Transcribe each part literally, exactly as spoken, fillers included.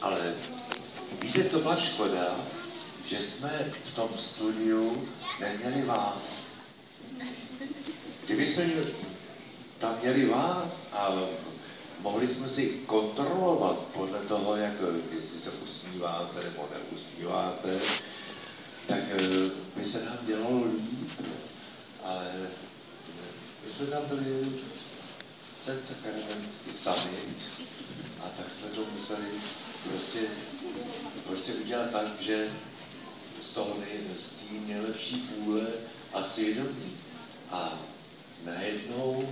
Ale víte, co byla škoda? Že jsme v tom studiu neměli vás. Kdybychom tam měli vás a mohli jsme si kontrolovat podle toho, jak, jestli se usmíváte nebo neusmíváte, tak by se nám dělalo líp. Ale my jsme tam byli ten sakramensky sami a tak jsme to museli prostě, prostě udělat tak, že z toho z té nejlepší půle a svědomí. A najednou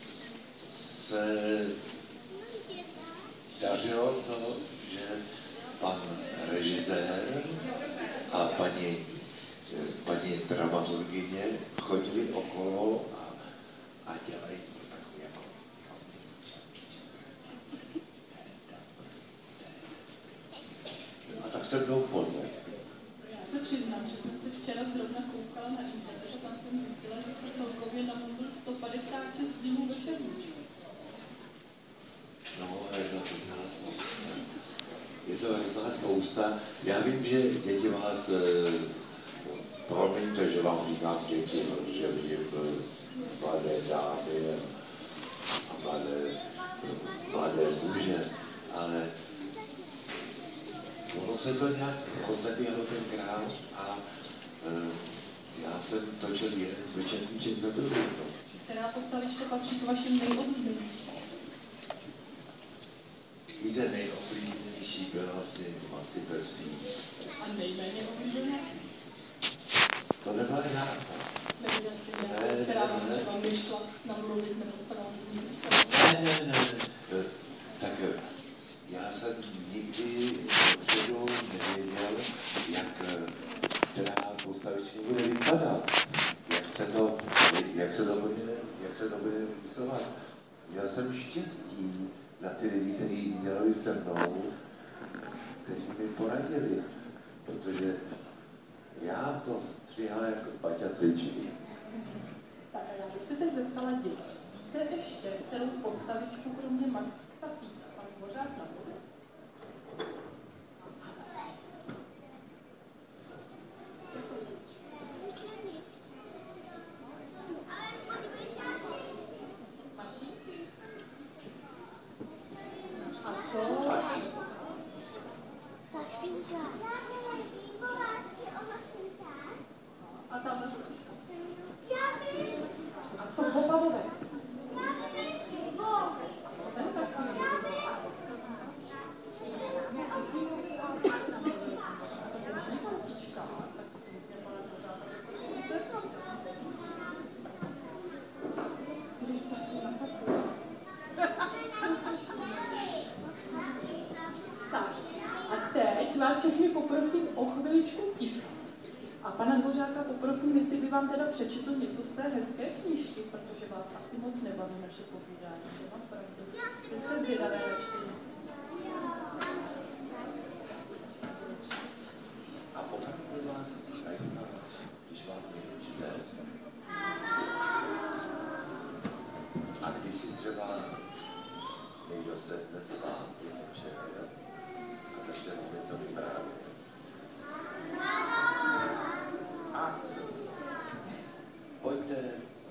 se dařilo to, že pan režisér a paní, paní dramaturgyně chodili okolo a, a dělají to takové jako... A tak se mnou podle. Já se přiznám, že jsem se včera zrovna koukala na internet a tam jsem zjistila, že jste celkově namluvil sto padesát šest dílů večerníčů. No, je to hrozná spousta. Je to hrozná spousta. Já vím, že děti vás, eh, promiňte, že vám říkám děti, protože vidím mladé dámy a mladé, mladé muže, ale ono se to nějak rozeběhlo tenkrát a eh, já jsem točil jeden večerníček za druhý. Která postavička patří k vašim nejoblíbenějším? Víte, nejoblíbenější byla asi Maxi Peství. A nejméně oblíbené? To nebyla nějaká. Neviděl jste nějakou, která vám třeba vyšla namluvit nebo se vám zmínit? Ne, ne, ne, ne. Tak já jsem nikdy dopředu nevěděl, jak která postavička bude vypadat. Jak se to, jak se to bude, jak se to bude rysovat. Měl jsem štěstí na ty lidi, kteří dělali se mnou, kteří mi poradili, protože já to stříhal jako Paťa Svědčivý. Tak a já bych se teď zeptala děti. Víte ještě, kterou postavičku kromě Maxa Píka pan Dvořák namluvil? Vám teda přečetl něco z té hezké knížky, protože vás asi moc nebaví naše povídání. To mám pravdu. Vy jste zvědavé na čtení. A pokud vás zajímá, když vám někdo čte, a když si třeba někdo sedne s vámi večer a začne vám něco vyprávět. A pojďte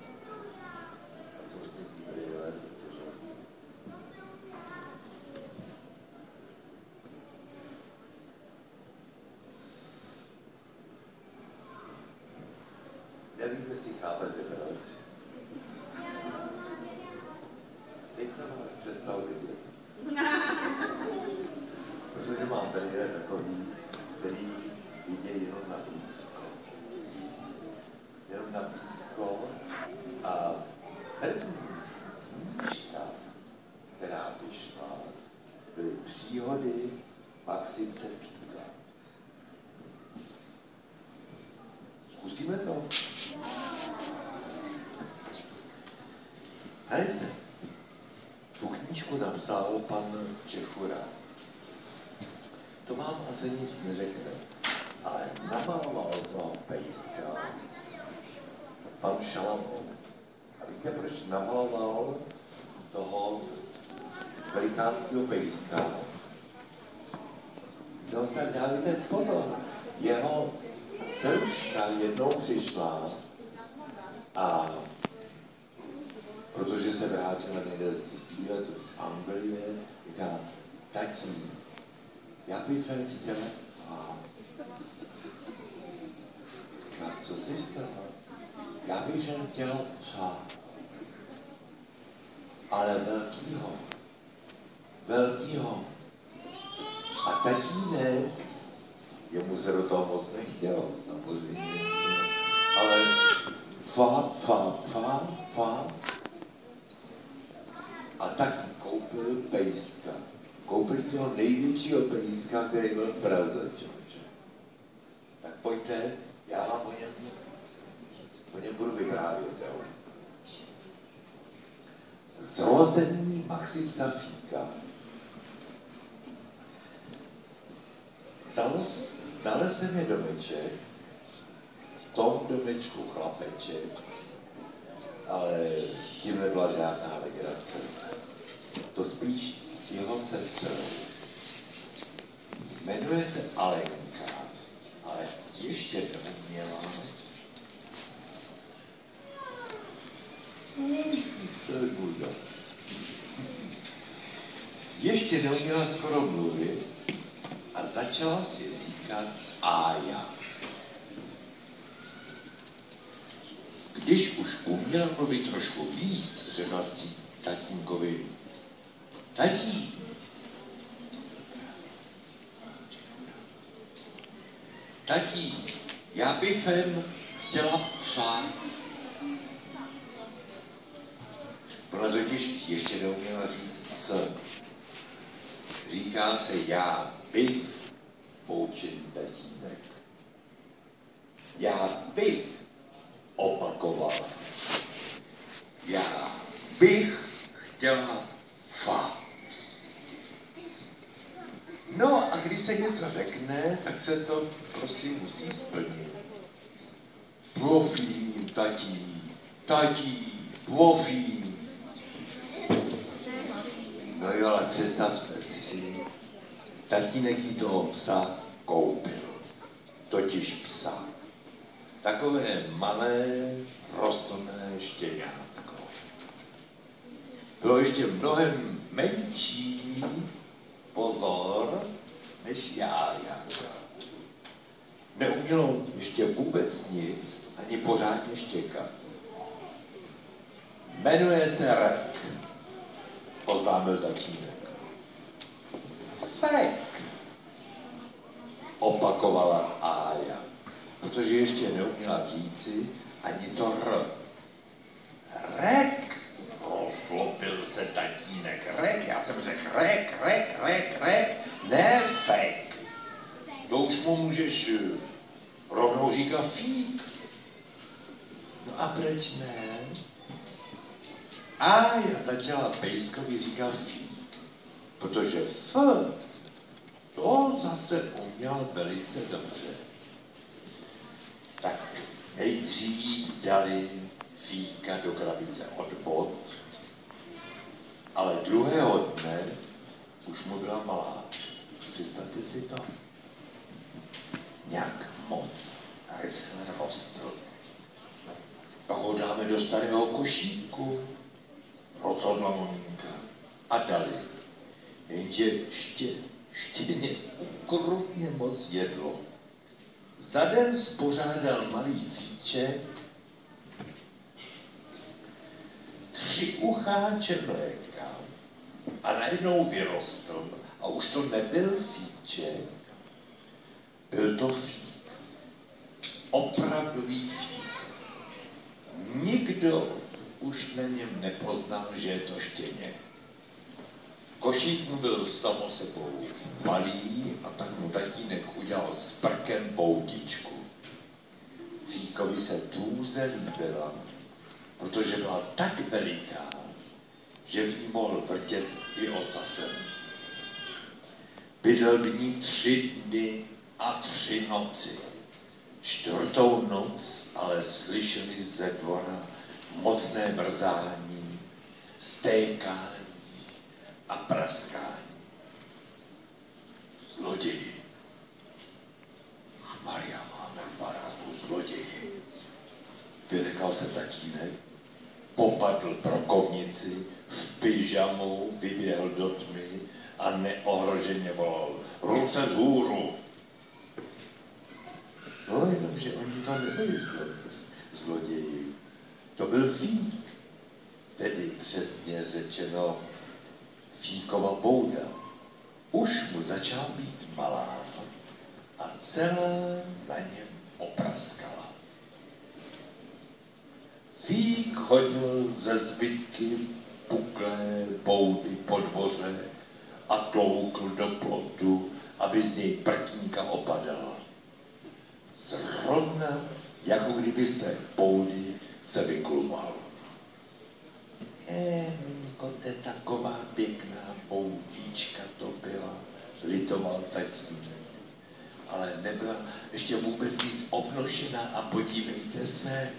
a soustředí brýle, protože nevím, jestli chápete, proč. Teď jsem vás přestal vidět. Protože mám brýle takový, který vidějí jenom na blízko. Jenom na blízko. A první knížka, která vyšla, byly příhody Maxince Píka. Zkusíme to? Hejte, tu knížku napsal pan Čechura. To vám asi nic neřekne, ale namaloval toho pejska pan Šalamoun. A víte, proč namaloval toho velikánského pejska? No tak dávajte pozor. Jeho dceruška jednou přišla a protože se vrátila někde z výletu z Anglie, říká, tatí, já bych chtěla a říká, co jsi chtěla? Já bych chtěla psa, ale velkýho, velkýho. A tatínek, jemu se do toho moc nechtělo, samozřejmě, ale fa, fa, fa, fa. A taky koupil pejska. Koupili toho největšího pejska, který byl v Praze, člověče. Tak pojďte, já vám o něm, o něm budu vyprávět, jo. Zrození Maxim Safíka. Zalez se mi domeček, v tom domečku chlapeček, ale tím nebyla žádná legrace. To spíš s jeho sestrou. Jmenuje se Alenka, ale ještě neuměla. Ještě neuměla skoro mluvit a začala si říkat Ája. Když už uměla mluvit trošku víc, řekla tatínkovi, tatí, tatí, já bych chtěla psa. Ona totiž ještě neuměla říct s. Říká se já bych, poučený tatínek. Já bych opakovala. Já bych chtěla fa. No a když se něco řekne, tak se to prosím musí splnit. Profím, tatí, tatí, profím. No jo, ale představte si, tatínek jí toho psa koupil. Totiž psa. Takové malé, rostomilé štěňátko. Bylo ještě mnohem menší, pozor, než Jája. Neumělo ještě vůbec nic, ani pořádně štěkat. Jmenuje se Rek, oznámil tatínek. Fek, opakovala Ája, protože ještě neuměla říci ani to R. Rek, rozlopil se tatínek. Rek, já jsem řekl rek, rek, rek, rek, ne fek. To už mu můžeš rovnou říkat fík. No a proč ne? Ája začala pejskovi říkat fík, protože F to zase uměl velice dobře. Tak nejdřív dali fíka do krabice od bod, ale druhého dne už mu byla malá. Představte si to. Nějak moc rychle rostl. Pak ho dáme do starého košíku, rozhodla maminka. A dali. Jenže ště, štěně ukrutně moc jedlo. Za den spořádal malý fíček tři ucháče mléka a najednou vyrostl a už to nebyl fíček, byl to fík. Opravdový fík. Nikdo už na něm nepoznal, že je to štěně. Košík mu byl samo sebou malý a tak mu tatínek udělal s prkem poutičku. Fíkovi se tůze líbila, protože byla tak veliká, že v ní mohl vrtět i ocasem. Bydlel v ní tři dny a tři noci. Čtvrtou noc ale slyšeli ze dvora mocné mrzání, stékání a praskání. Zloději, spadl pro kovnici, v pyžamu vyběhl do tmy a neohroženě volal: ruce vzhůru! No, jenomže oni to nebyli zloději. To byl fík, tedy přesně řečeno fíkova bouda. Už mu začal být malá a celé na něm opraskala. Fík chodil ze zbytky puklé boudy po dvoře a tloukl do plotu, aby z něj prkínka opadala. Zrovna, jako kdyby z té boudy se vyklumal. Eh, minko, to je taková pěkná boudička to byla, litoval tatínek. Ale nebyla ještě vůbec nic obnošená a podívejte se,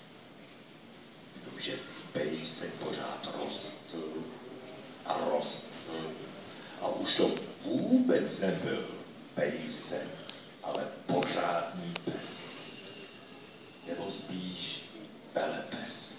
že pejsek pořád rostl a rostl a už to vůbec nebyl pejsek, ale pořádný pes. Nebo spíš velepes.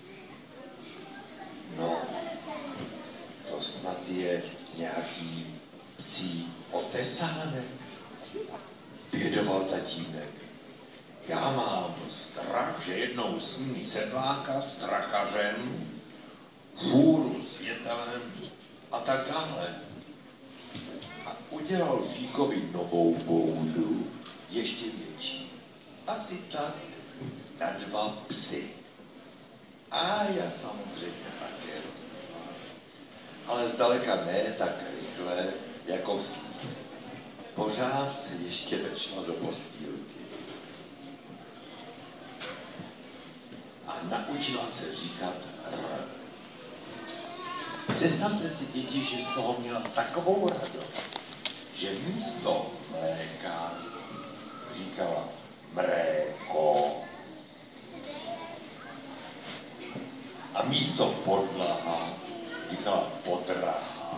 No, to snad je nějaký psí otesánek, bědoval tatínek. Já mám strach, že jednou sní sedláka s trakařem, fůru s větelem a tak dále. A udělal Fíkovi novou boudu, ještě větší. Asi tak na dva psy. A já samozřejmě také rostla. Ale zdaleka ne tak rychle, jako Fík. Pořád se ještě vešla do postýlky. A naučila se říkat R. Představte si, děti, že z toho měla takovou radost, že místo mléka říkala mréko. A místo podlaha říkala podraha.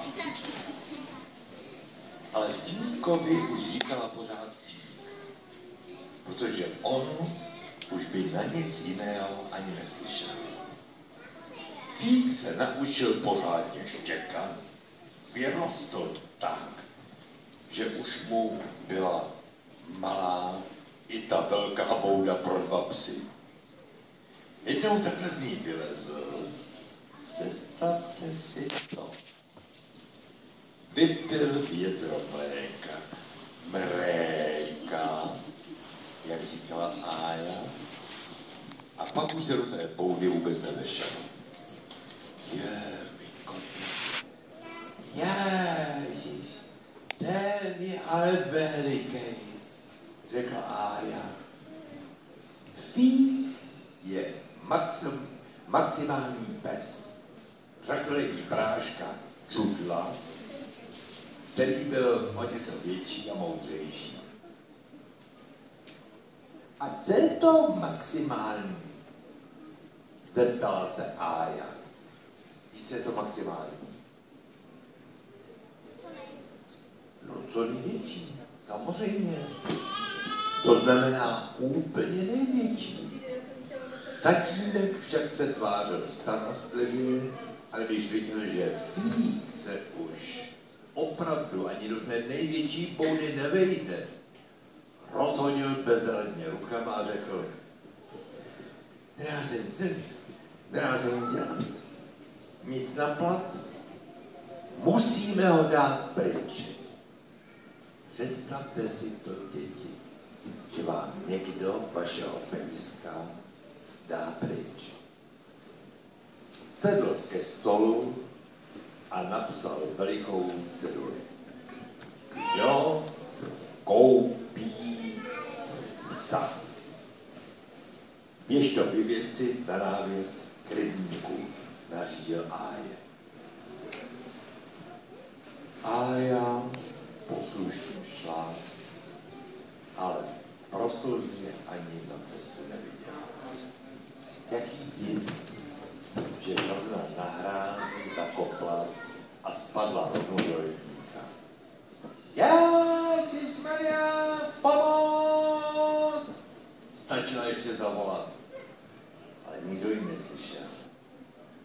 Ale Fíkovi už říkala pořád Fík, protože on už by na nic jiného ani neslyšel. Fík se naučil pořádně štěkat, vyrostl tak, že už mu byla malá i ta velká bouda pro dva psy. Jednou takhle z ní vylezl, představte si to. Vypil větro mléka, mréka, jak říkala Ája, a pak už se do té boudy vůbec nevešel. Je, Minko, ježiš, ten je ale veliký, řekla Ája. Fík je maxim, maximální pes, řekl jí práška Čudla, který byl o něco větší a moudřejší. A co je to maximální? Zeptala se Ája. Víš, co je to maximální? No co největší, samozřejmě. To znamená úplně největší. Tatínek však se tvářil starostlivě, ale když viděl, že Fík se už opravdu ani do té největší boudy nevejde, rozhodil bezradně rukama a řekl: nedá se nic dělat, nedá se nic dělat, nic na plat, musíme ho dát pryč. Představte si to, děti, že vám někdo vašeho pejska dá pryč. Sedl ke stolu a napsal velikou ceduli. Kdo koupí psa? Běž to vyvěsit na návěs k rybníku, nařídil Áje. Ája poslušně šla, ale pro slzy ani na cestu neviděla. Jaký div, že zrovna na hrází zakopla a spadla rovnou do rybníka. Ježišmarja, pomoc! Stačila ještě zavolat, ale nikdo ji neslyšel.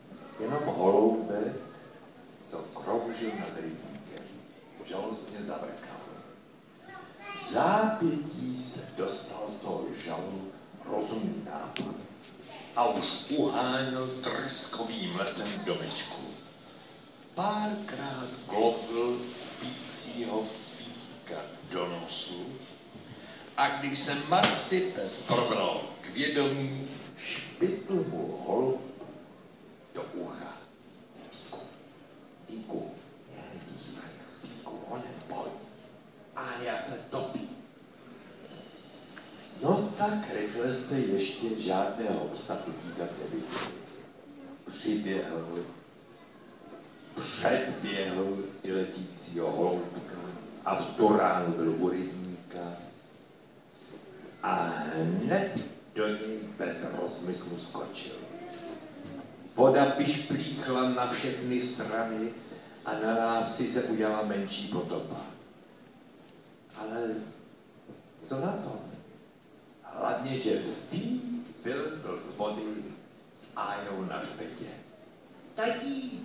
rybníkem. Žalostně zavrkal. V zápětí se dostal z toho žalu rozumný nápad a už uháněl trskovým letem domečku. Párkrát globl spícího fíka do nosu a když se Marcipes probral k vědomí, špitl mu holub do ucha. Fíku, Fíku, honem, pojď. A já se topím. No tak rychle jste ještě žádného psa utíkat neviděli. Přiběhl, předběhl i letícího holoubka a v tu ránu byl u rybníka a hned do něj bez rozmyslu skočil. Voda pišplíchla na všechny strany a na návsi se udělala menší potopa. Ale co na to? Hlavně, že Fík vylezl z vody s Ájou na hřbetě. Tatí!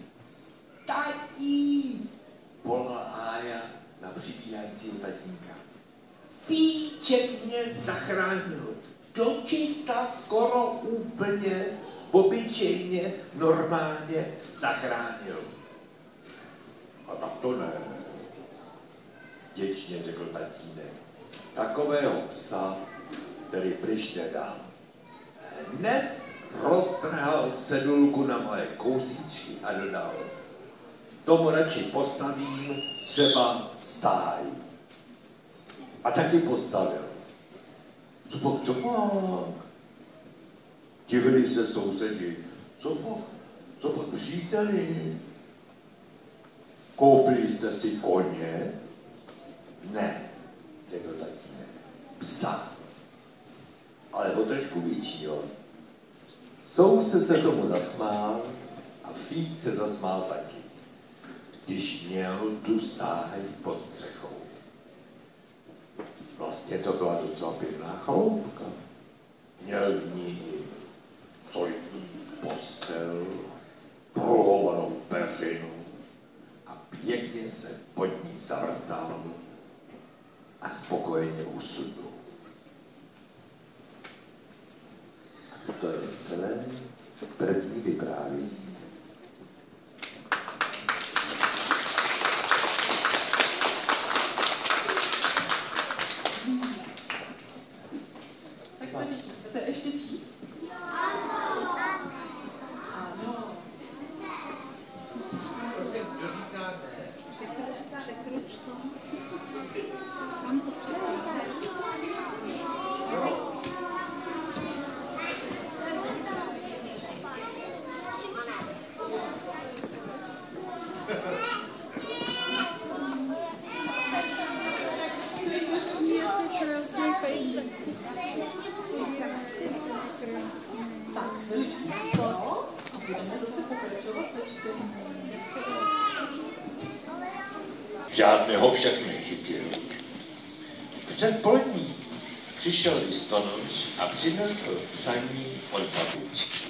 Tatí! Volala Ája na přibíhajícího tatínka. Fíček mě zachránil. Dočista skoro úplně, obyčejně, normálně zachránil. A tak to ne. Děčně řekl tatínek. Takového psa, který pryč nedám. Hned roztrhal cedulku na moje kousíčky a dodal. Tomu radši postavím třeba stáj. A taky postavil. Co pak, co pak? Divili se sousedi. Co pak, co pak příteli? Koupili jste si koně? Ne, řekl tatínek. Psa. Ale o trošku většího. Soused se tomu zasmál a Fík se zasmál taky, když měl tu stáj pod střechou. Vlastně to byla docela pěkná chaloupka. Měl v ní solidní postel, pruhovanou peřinu a pěkně se pod ní zavrtal a spokojeně usnul. To je celé první vyprávění. Tak co děti, chcete ještě číst? Ano. Prosím, kdo říká ne? Tak, veličně to. A budeme zase pokračovat ve čtení. Žádného však nechytil. V předpolední přišel listonoš a přinesl psaní od babičky.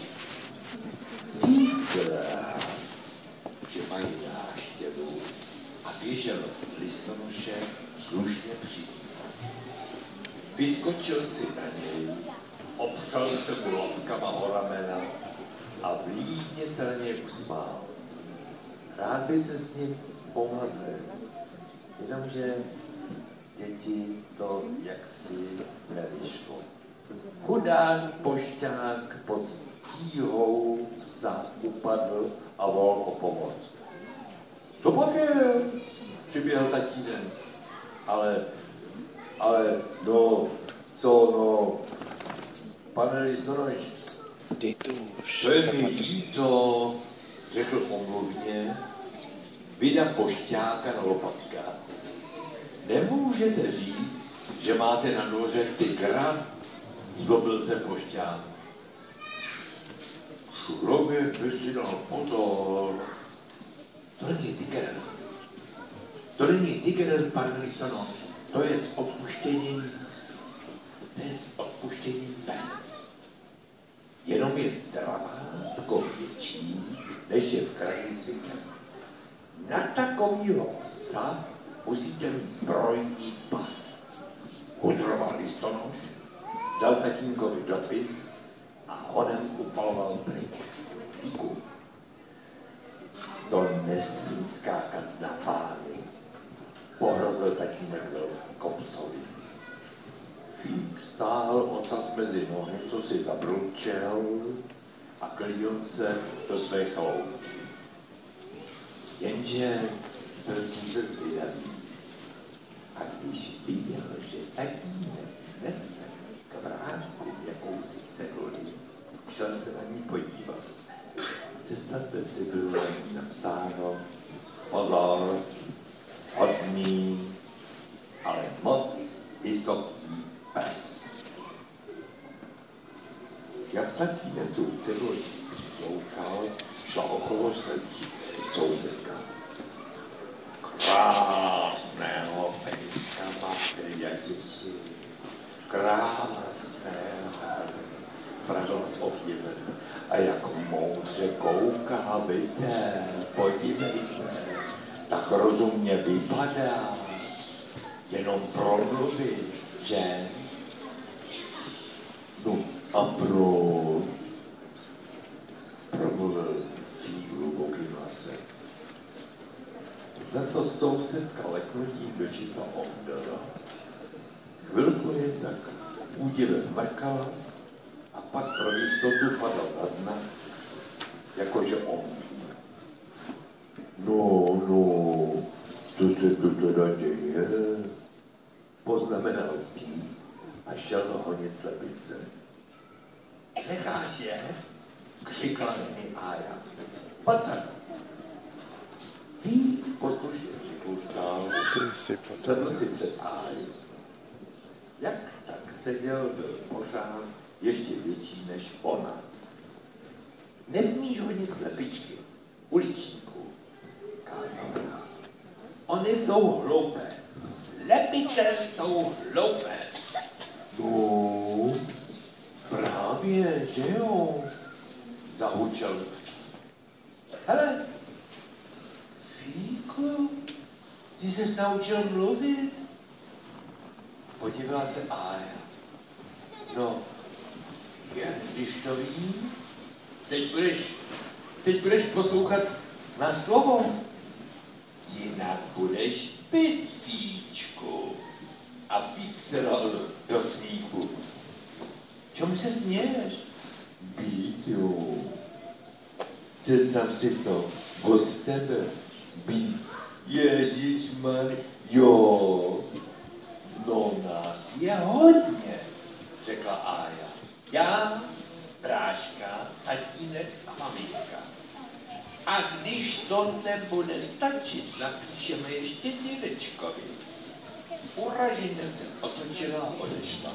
Víte, že mají návštěvu a běžel listonoše slušně přijít. Vyskočil si na něj, opřel se mu lotkama o ramena a vlídně se na něj usmál. Rád by se s ním pomazil, jenomže děti to jaksi nevyšlo. Chudák pošťák pod tíhou psa upadl a volal o pomoc. To pak je, přiběhl tatínek, ale, ale, no, co, no, pane listonoš, to je mi líto, řekl omluvně, vida pošťáka na lopatkách. Nemůžete říct, že máte na noře tygra? Zlobil se pošťák. Člověk by si dal pozor. To není tygr. To není tygr, pane listonoš. To je s odpuštěním, to je s odpuštěním pes. Jenom je dravátko větší, než je v kraji zvykem. Na takovýho psa musíte mít zbrojní pas. Hudroval listonoš, dal tatínkovi dopis a honem upaloval pryč. Fíku. To nesmí skákat na pány, pohrozil tatínek velký psovi. Fík stál ocas mezi nohy, co si zabrunčel a klidil se do své chaloupky. Jenže byl se zvědavý. A když viděl, že tatínek nese k vrátku jakousi ceduli, šel se na ní podívat. Představte si, bylo napsáno pozor, hodný, ale moc vysoký pes. Jak tatínek tu ceduli přikloukal, šla okolo sedí sousedka. Krásného pejska máte, děti, krásného, pravil s obdivem. A jak moudře kouká, vidíte, podívejte, tak rozumně vypadá, jenom promluvit, že? No a proč? Promluvil Fík hlubokým hlasem. Za to sousedka leknutím do čísla obdala. Chvilku je tak údivem mrkala a pak pro jistotu padal na znak, jakože on. No, no, co se tu teda děje? Poznamenal Fík a šel honit slepice. Necháš je? Křikla mi Ája. Pojď sem. Fík poslušně přikusal, sedl si před Áju. Jak tak seděl, byl pořád ještě větší než ona. Nesmíš hodit slepičky, uličníku, kázala. Oni jsou hloupé. Slepice jsou hloupé. No, právě, že jo, zahučel. Hele, Fíku, ty ses naučil mluvit? Podívala se Ája. No, jak když to vím, teď budeš, teď budeš poslouchat na slovo. Jinak budeš pít, Fíčku. A Fík se dal do smíchu. Čemu se směješ? Být, jo. Představ si to od tebe. Být. Ježišmar, jo. No nás je hodně, řekla Ája. Já, Bráška, tatínek a maminka. A když to nebude stačit, napíšeme ještě dědečkovi. Uraženě se otočila a odešla.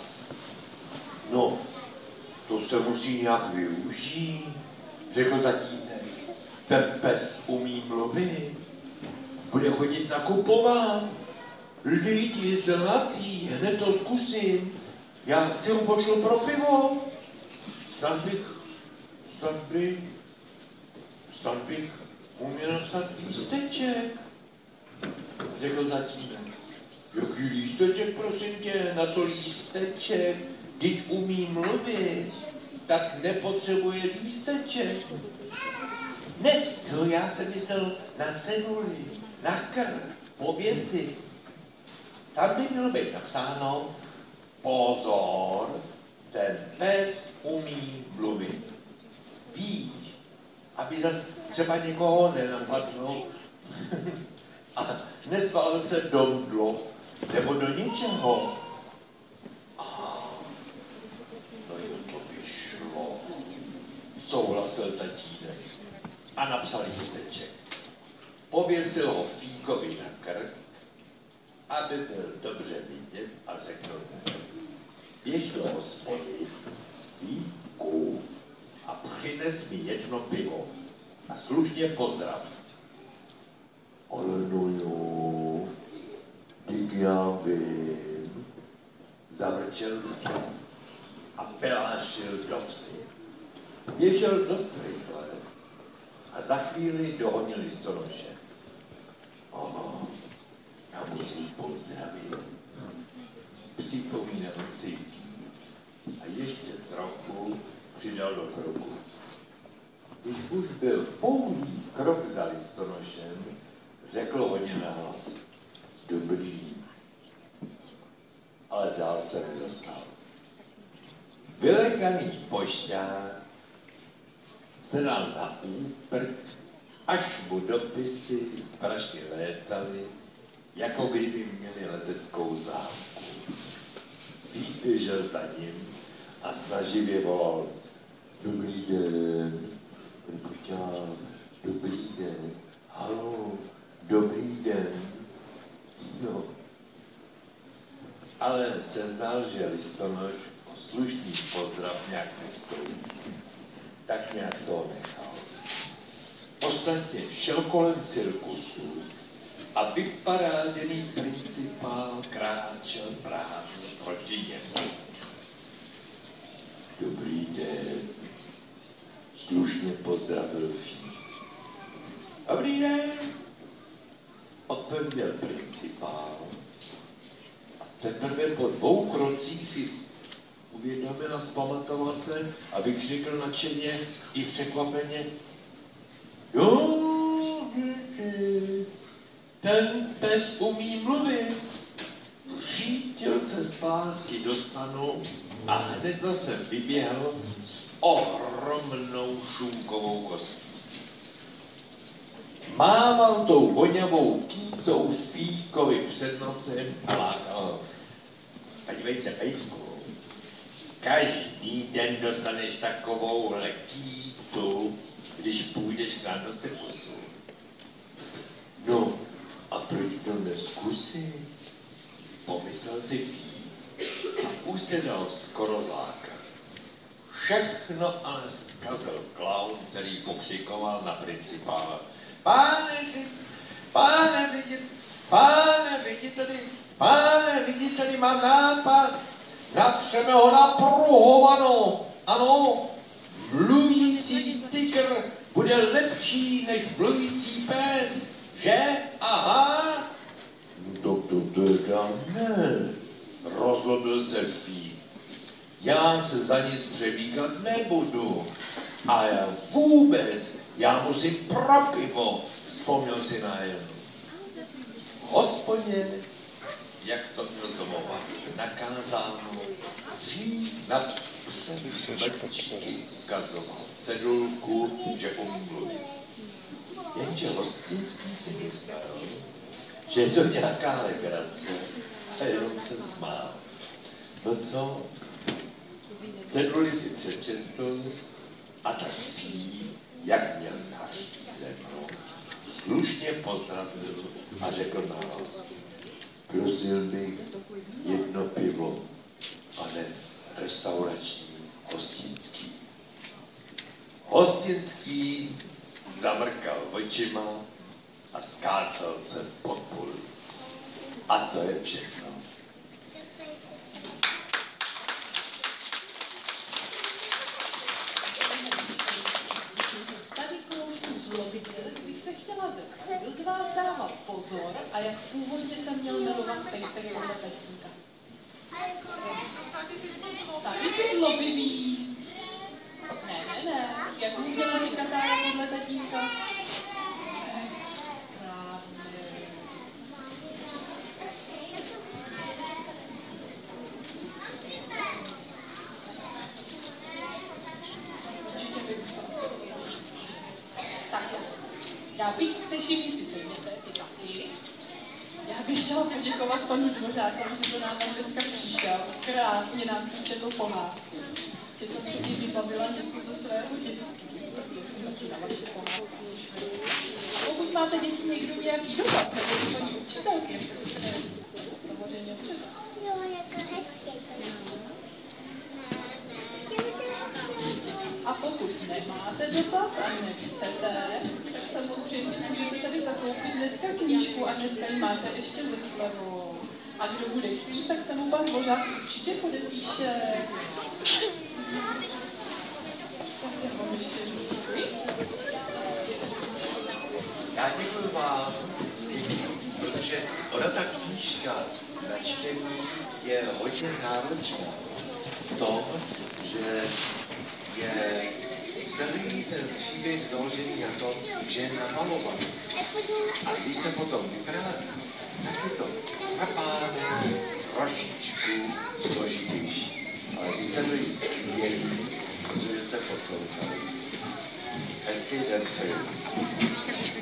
No, to se musí nějak využít, řekl tatínek. Ten pes umí mluvit, bude chodit nakupovat. Lidi zlatý, hned to zkusím. Já si ho pošlu pro pivo. Snad bych, snad bych, snad bych uměl napsat lísteček, řekl tatínek. Jaký lísteček, prosím tě, na to lísteček, když umí mluvit, tak nepotřebuje lísteček. Ne, to já jsem myslel na ceduli, na krk, pověsit. Tam by mělo být napsáno, pozor, ten pes umí mluvit. Víš, aby zase třeba někoho nenapadlo a nesval se do mdlo nebo do něčeho. A no jo, to by šlo, souhlasil tatínek a napsal lísteček. Pověsil ho Fíkovi na krk, aby byl dobře vidět a řekl mu, běž do hospody, Fíku, a přines mi jedno pivo a slušně pozdrav. Ale no jo, dík já vím, zavrčel Fík a pelášil do psy. Běžel dost rychle a za chvíli dohonil listonoše. Ano, já musím pozdravit. Připomínám si tím a ještě trochu přidal do kroku. Když už byl pouhý krok za listonošem, řekl hodně nahlas. Dobrý. Ale dál se nedostal. Vylekaný pošťák se dal na úprk, až mu dopisy strašně létaly, jako kdyby měli leteckou zámku. Vyběžel za ním a snaživě volal. Dobrý den, pošťák, dobrý den, haló, dobrý den. No. Ale se zdal, že listonoš slušný pozdrav nějak nestojí. Tak nějak to nechal. Ostatně šel kolem cirkusu a vyparáděný principál kráčel právě proti němu. Dobrý den, slušně pozdravil Fík. Dobrý den, odpověděl principál. A teprve po dvou krocích si uvědomil a zpamatoval se a vykřikl nadšeně i překvapeně. Jo, ten pes umí mluvit. Řítil se zpátky do stanu a hned zase vyběhl s ohromnou šunkovou kostí. Mával tou voňavou kýtou Fíkovi před nosem a lákal. Podívejte, pejsku, každý den dostaneš takovouhle kýtu, když půjdeš k nám do cirkusu. No, a proč to neskusí? Pomyslel si Fík a už se dal skoro zlákat. Všechno ale zkazil klaun, který pokřikoval na principála. Páne, páne, vidíte, páne, vidíte, páne, vidíte, mám nápad. Napřeme ho na pruhovanou. Ano, mluvící tygr bude lepší než mluvící pes, že? Aha. No to teda ne, rozhodl se Fík. Já se za nic přebíkat nebudu. A já vůbec, já musím pro pivo, vzpomněl si najednou. Hospodě, jak to měl domova, nakázal mu Fík nad předmlčí ukazoval cedulku, že umí mluvit. Jenže Hostinský si myslel, že je to nějaká legrace a jenom se smál. No co? Ceduli si přečetl a tak Fík, jak měl zařízeno, slušně pozdravil a řekl nahlas. Prosil bych jedno pivo, pane restaurační Hostinský. Hostinský zamrkal očima a skácel se pod půl. A to je všechno. Tady kroužku zlobitel bych se chtěla zeptat. Kdo z vás dával pozor a jak původně jsem měl milovat pejsek podle tatínka? Tady ty zlobivý. Ne, ne, ne. Jak mu měla říkat tára podle tatínka? Takhle. Já bych se všichni si sedněte, ty taky. Já bych chtěla poděkovat panu Dvořákovi, že to nám tam dneska přišel. Krásně nám přečetl pohádku. Že jsem si tím vybavila něco ze svého dětství, protože jsem taky na vaše pohádky. Pokud máte děti někdo nějaký dotaz, nebo paní učitelky, samozřejmě třeba. Jo, jako hezké to je. A pokud nemáte dotaz a nechcete, tak samozřejmě můžete tady zakoupit dneska knížku a dneska ji máte ještě ze slevou. A kdo bude chtít, tak se mu pan Dvořák určitě podepíše. Tak vám ještě děkuji. Já děkuji vám. protože ona ta knížka na čtení je hodně náročná v tom, že je celý ten příběh založený na tom, že je namalovaný. A když se potom vypráví, tak je to chápáno trošičku složitější. Ale vy jste byli skvělí, protože jste poslouchali. Hezký den přeju.